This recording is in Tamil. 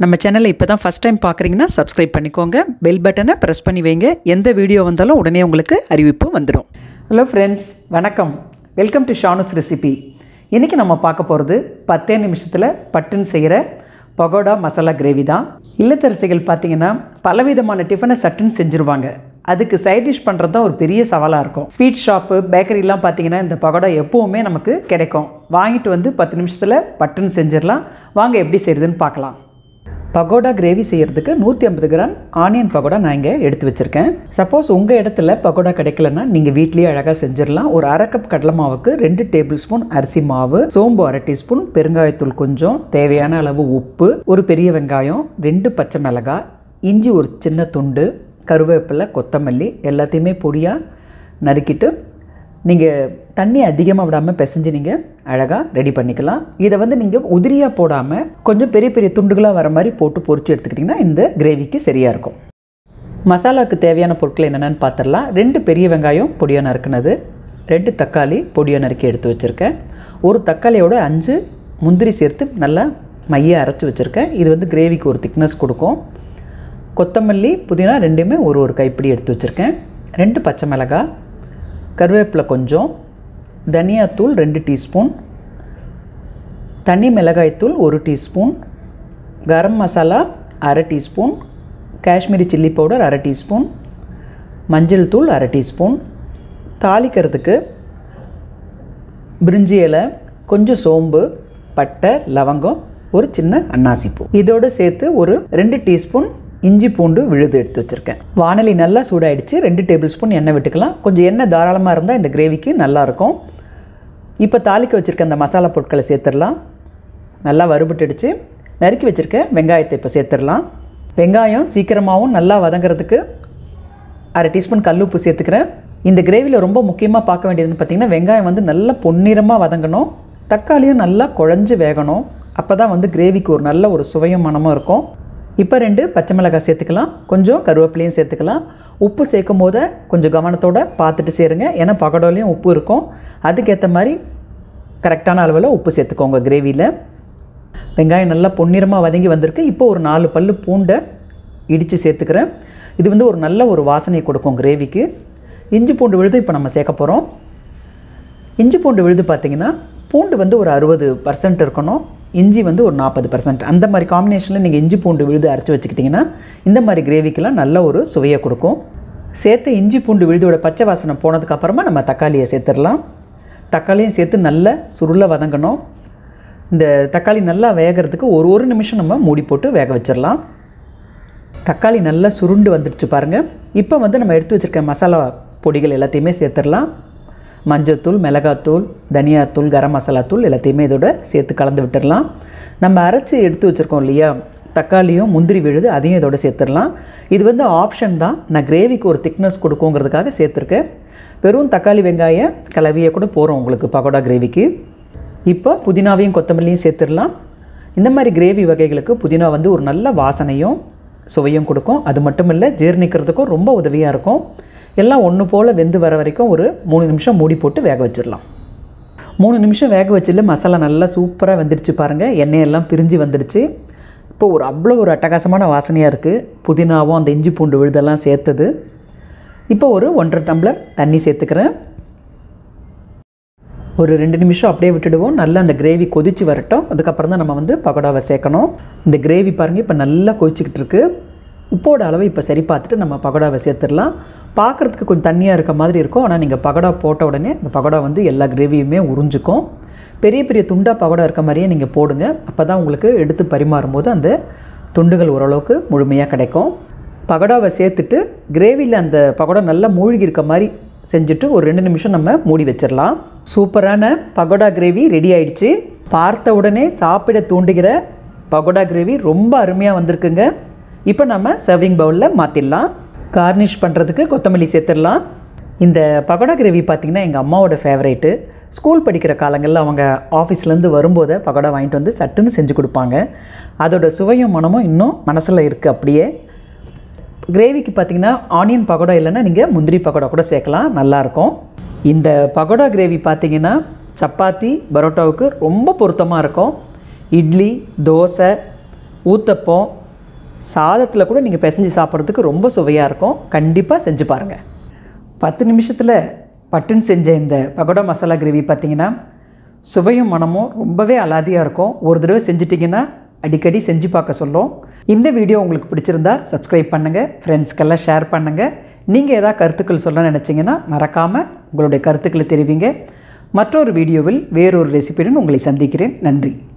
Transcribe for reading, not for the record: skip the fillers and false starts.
நம்ம சேனலை இப்போ தான் ஃபஸ்ட் டைம் பார்க்குறீங்கன்னா சப்ஸ்கிரைப் பண்ணிக்கோங்க. பெல் பட்டனை ப்ரெஸ் பண்ணி வைங்க. எந்த வீடியோ வந்தாலும் உடனே உங்களுக்கு அறிவிப்பு வந்துடும். ஹலோ ஃப்ரெண்ட்ஸ், வணக்கம். Welcome to Shanu's recipe. இன்றைக்கி நம்ம பார்க்க போகிறது 10 நிமிஷத்தில் பட்டுன்னு செய்கிற பகோடா மசாலா கிரேவி தான். இல்லத்தரசிகள் பார்த்திங்கன்னா பலவிதமான டிஃபனை சட்டுன்னு செஞ்சுருவாங்க. அதுக்கு சைட் டிஷ் பண்ணுறது தான் ஒரு பெரிய சவாலாக இருக்கும். ஸ்வீட் ஷாப்பு, பேக்கரிலாம் பார்த்திங்கன்னா இந்த பகோடா எப்போவுமே நமக்கு கிடைக்கும். வாங்கிட்டு வந்து 10 நிமிஷத்தில் பட்டுன்னு செஞ்சிடலாம். வாங்க எப்படி செய்கிறதுன்னு பார்க்கலாம். பகோடா கிரேவி செய்கிறதுக்கு 150 கிராம் ஆனியன் பகோடா நான் இங்கே எடுத்து வச்சுருக்கேன். சப்போஸ் உங்கள் இடத்துல பகோடா கிடைக்கலன்னா நீங்கள் வீட்லேயே அழகாக செஞ்சிடலாம். ஒரு அரை கப் கடலை மாவுக்கு 2 டேபிள் ஸ்பூன் அரிசி மாவு, சோம்பு அரை டீஸ்பூன், பெருங்காயத்தூள் கொஞ்சம், தேவையான அளவு உப்பு, ஒரு பெரிய வெங்காயம், 2 பச்சை மிளகாய், இஞ்சி ஒரு சின்ன துண்டு, கருவேப்பிலை, கொத்தமல்லி எல்லாத்தையுமே பொடியாக நறுக்கிட்டு நீங்கள் தண்ணி அதிகமாக விடாமல் பிசைஞ்சு நீங்கள் அழகாக ரெடி பண்ணிக்கலாம். இதை வந்து நீங்கள் உதிரியாக போடாமல் கொஞ்சம் பெரிய பெரிய துண்டுகளாக வர மாதிரி போட்டு பொரிச்சு எடுத்துக்கிட்டிங்கன்னா இந்த கிரேவிக்கு சரியாக இருக்கும். மசாலாவுக்கு தேவையான பொருட்கள் என்னென்னு பார்த்துடலாம். 2 பெரிய வெங்காயம் பொடியாக நறுக்குனது, 2 தக்காளி பொடியாக நறுக்கி எடுத்து வச்சுருக்கேன், ஒரு தக்காளியோட 5 முந்திரி சேர்த்து நல்லா மைய அரைச்சி வச்சுருக்கேன். இது வந்து கிரேவிக்கு ஒரு திக்னஸ் கொடுக்கும். கொத்தமல்லி, புதினா ரெண்டுமே ஒரு கைப்பிடி எடுத்து வச்சுருக்கேன், 2 பச்சை மிளகாய், கருவேப்பிலை கொஞ்சம், தனியாத்தூள் 2 டீஸ்பூன், தனி மிளகாய்த்தூள் 1 டீஸ்பூன், கரம் மசாலா அரை டீஸ்பூன், காஷ்மீரி சில்லி பவுடர் அரை டீஸ்பூன், மஞ்சள் தூள் அரை டீஸ்பூன், தாளிக்கிறதுக்கு பிரிஞ்சி இலை, கொஞ்சம் சோம்பு, பட்டை, லவங்கம், ஒரு சின்ன அன்னாசி பூ. இதோடு சேர்த்து ஒரு 2 டீஸ்பூன் இஞ்சி பூண்டு விழுது எடுத்து வச்சுருக்கேன். வானலி நல்லா சூடாயிடுச்சு. 2 டேபிள் ஸ்பூன் எண்ணெய் விட்டுக்கலாம். கொஞ்சம் எண்ணெய் தாராளமாக இருந்தால் இந்த கிரேவிக்கு நல்லாயிருக்கும். இப்போ தாளிக்க வச்சுருக்க அந்த மசாலா பொருட்களை சேர்த்துடலாம். நல்லா வறுபட்டுடுச்சு. நறுக்கி வச்சுருக்க வெங்காயத்தை இப்போ சேர்த்துடலாம். வெங்காயம் சீக்கிரமாகவும் நல்லா வதங்கிறதுக்கு அரை டீஸ்பூன் கல்லுப்பு சேர்த்துக்கிறேன். இந்த கிரேவியில் ரொம்ப முக்கியமாக பார்க்க வேண்டியதுன்னு பார்த்திங்கன்னா வெங்காயம் வந்து நல்லா பொன்னிறமாக வதங்கணும், தக்காளியும் நல்லா குழஞ்சி வேகணும். அப்போ தான் வந்து கிரேவிக்கு ஒரு நல்ல ஒரு சுவையும் மனமும் இருக்கும். இப்போ 2 பச்சை மிளகாய் சேர்த்துக்கலாம், கொஞ்சம் கருவேப்பிலையும் சேர்த்துக்கலாம். உப்பு சேர்க்கும் போது கொஞ்சம் கவனத்தோடு பார்த்துட்டு சேருங்க, ஏன்னா பகோடாலையும் உப்பு இருக்கும். அதுக்கேற்ற மாதிரி கரெக்டான அளவில் உப்பு சேர்த்துக்கோங்க கிரேவியில். வெங்காயம் நல்லா பொன்னிறமாக வதங்கி வந்திருக்கு. இப்போ ஒரு 4 பல்லு பூண்டை இடித்து சேர்த்துக்கிறேன். இது வந்து ஒரு நல்ல ஒரு வாசனையை கொடுக்கும் கிரேவிக்கு. இஞ்சி பூண்டு விழுது இப்போ நம்ம சேர்க்க போகிறோம். இஞ்சி பூண்டு விழுது பார்த்திங்கன்னா பூண்டு வந்து ஒரு 60% இருக்கணும், இஞ்சி வந்து ஒரு 40%. அந்த மாதிரி காம்பினேஷனில் நீங்கள் இஞ்சி பூண்டு விழுது அரைச்சி வச்சுக்கிட்டிங்கன்னா இந்த மாதிரி கிரேவிக்கெலாம் நல்ல ஒரு சுவையை கொடுக்கும். சேர்த்து இஞ்சி பூண்டு விழுதோட பச்சை வாசனை போனதுக்கப்புறமா நம்ம தக்காளியை சேர்த்துடலாம். தக்காளியும் சேர்த்து நல்லா சுருள வதங்கணும். இந்த தக்காளி நல்லா வேகிறதுக்கு ஒரு நிமிஷம் நம்ம மூடி போட்டு வேக வச்சிடலாம். தக்காளி நல்லா சுருண்டு வந்துடுச்சு பாருங்கள். இப்போ வந்து நம்ம எடுத்து வச்சுருக்க மசாலா பொடிகள் எல்லாத்தையுமே சேர்த்துடலாம். மஞ்சள்தூள், மிளகாத்தூள், தனியாத்தூள், கரம் மசாலா தூள் எல்லாத்தையுமே இதோட சேர்த்து கலந்து விட்டுடலாம். நம்ம அரைச்சி எடுத்து வச்சுருக்கோம் இல்லையா தக்காளியும் முந்திரி விழுது, அதையும் இதோட சேர்த்துடலாம். இது வந்து ஆப்ஷன் தான், நான் கிரேவிக்கு ஒரு திக்னஸ் கொடுக்குங்கிறதுக்காக சேர்த்துருக்கேன். வெறும் தக்காளி வெங்காய கலவையை கூட போகிறோம் உங்களுக்கு பகோடா கிரேவிக்கு. இப்போ புதினாவையும் கொத்தமல்லியும் சேர்த்துடலாம். இந்த மாதிரி கிரேவி வகைகளுக்கு புதினா வந்து ஒரு நல்ல வாசனையும் சுவையும் கொடுக்கும். அது மட்டும் இல்லை, ஜீரணிக்கிறதுக்கும் ரொம்ப உதவியாக இருக்கும். எல்லாம் ஒன்று போல் வெந்து வர வரைக்கும் ஒரு 3 நிமிஷம் மூடி போட்டு வேக வச்சிடலாம். 3 நிமிஷம் வேக வச்சில மசாலா நல்லா சூப்பராக வெந்துடுச்சு பாருங்கள். எண்ணெயெல்லாம் பிரிஞ்சு வந்துடுச்சு. இப்போ அவ்வளோ ஒரு அட்டகாசமான வாசனையாக இருக்குது. புதினாவும் அந்த இஞ்சி பூண்டு விழுதெல்லாம் சேர்த்தது. இப்போ ஒரு 1.5 டம்ளர் தண்ணி சேர்த்துக்கிறேன். ஒரு 2 நிமிஷம் அப்படியே விட்டுடுவோம். நல்லா அந்த கிரேவி கொதித்து வரட்டும். அதுக்கப்புறம் தான் நம்ம வந்து பகோடாவை சேர்க்கணும். இந்த கிரேவி பாருங்கள் இப்போ நல்லா கொதிச்சிக்கிட்டு இருக்குது. உப்போட அளவை இப்போ சரி பார்த்துட்டு நம்ம பகோடாவை சேர்த்துடலாம். பார்க்குறதுக்கு கொஞ்சம் தண்ணியாக இருக்க மாதிரி இருக்கும், ஆனால் நீங்கள் பகோடா போட்ட உடனே இந்த பகோடா வந்து எல்லா கிரேவியுமே உறிஞ்சிக்கும். பெரிய பெரிய துண்டாக பகோடா இருக்க மாதிரியே நீங்கள் போடுங்க. அப்போ தான் உங்களுக்கு எடுத்து பரிமாறும்போது அந்த துண்டுகள் ஓரளவுக்கு முழுமையாக கிடைக்கும். பகோடாவை சேர்த்துட்டு கிரேவியில் அந்த பகோடா நல்லா மூழ்கி இருக்க மாதிரி செஞ்சுட்டு ஒரு 2 நிமிஷம் நம்ம மூடி வச்சிடலாம். சூப்பரான பகோடா கிரேவி ரெடி ஆயிடுச்சு. பார்த்த உடனே சாப்பிட தூண்டுகிற பகோடா கிரேவி ரொம்ப அருமையாக வந்திருக்குங்க. இப்போ நம்ம சர்விங் பவுலில் மாற்றிடலாம். கார்னிஷ் பண்ணுறதுக்கு கொத்தமல்லி சேர்த்துடலாம். இந்த பகோடா கிரேவி பார்த்திங்கன்னா எங்கள் அம்மாவோட ஃபேவரேட்டு. ஸ்கூல் படிக்கிற காலங்களில் அவங்க ஆஃபீஸ்லேருந்து வரும்போது பகோடா வாங்கிட்டு வந்து சட்டுன்னு செஞ்சு கொடுப்பாங்க. அதோட சுவையும் மனமும் இன்னும் மனசில் இருக்குது. அப்படியே கிரேவிக்கு பார்த்திங்கன்னா ஆனியன் பகோடா இல்லைன்னா நீங்கள் முந்திரி பகோடா கூட சேர்க்கலாம், நல்லாயிருக்கும். இந்த பகோடா கிரேவி பார்த்திங்கன்னா சப்பாத்தி, பரோட்டாவுக்கு ரொம்ப பொருத்தமாக இருக்கும். இட்லி, தோசை, ஊத்தப்பம் சாதத்தில் கூட நீங்கள் பிசைஞ்சு சாப்பிட்றதுக்கு ரொம்ப சுவையாக இருக்கும். கண்டிப்பாக செஞ்சு பாருங்கள். 10 நிமிஷத்தில் பட்டுன்னு செஞ்ச இந்த பகோடா மசாலா கிரேவி பார்த்திங்கன்னா சுவையும் மனமும் ரொம்பவே அலாதியாக இருக்கும். ஒரு தடவை செஞ்சிட்டிங்கன்னா அடிக்கடி செஞ்சு பார்க்க சொல்லும். இந்த வீடியோ உங்களுக்கு பிடிச்சிருந்தா சப்ஸ்கிரைப் பண்ணுங்கள், ஃப்ரெண்ட்ஸ்க்கெல்லாம் ஷேர் பண்ணுங்கள். நீங்கள் ஏதாவது கருத்துக்கள் சொல்ல நினச்சிங்கன்னா மறக்காமல் உங்களுடைய கருத்துக்களை தெரிவிங்க. மற்றொரு வீடியோவில் வேறொரு ரெசிபியுடன் உங்களை சந்திக்கிறேன். நன்றி.